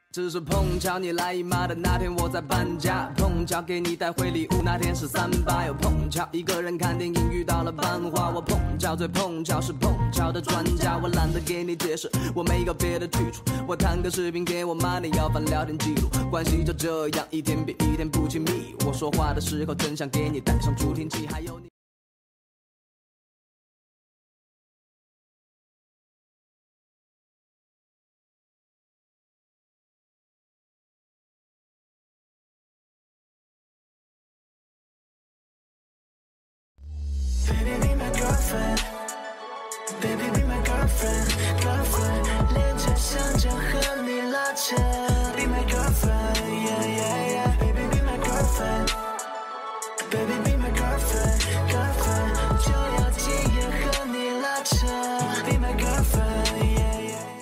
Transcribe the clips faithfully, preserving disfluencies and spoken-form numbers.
只是碰巧你来姨妈的那天我在搬家，碰巧给你带回礼物那天是三八，又碰巧一个人看电影遇到了班花，我碰巧最碰巧是碰巧的专家，我懒得给你解释，我没有别的去处，我弹个视频给我妈，你要翻聊天记录，关系就这样一天比一天不亲密，我说话的时候真想给你带上助听器，还有你。 Baby, be my girlfriend. Baby, be my girlfriend, girlfriend. 脸颊想着和你拉扯。Be my girlfriend, yeah, yeah, yeah. Baby, be my girlfriend. Baby, be my girlfriend, girlfriend. 就要今夜和你拉扯。Be my girlfriend, yeah, yeah, yeah.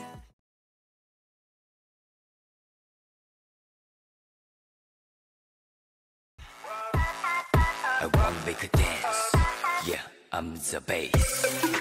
I wanna make a dance. Yeah, I'm the bass.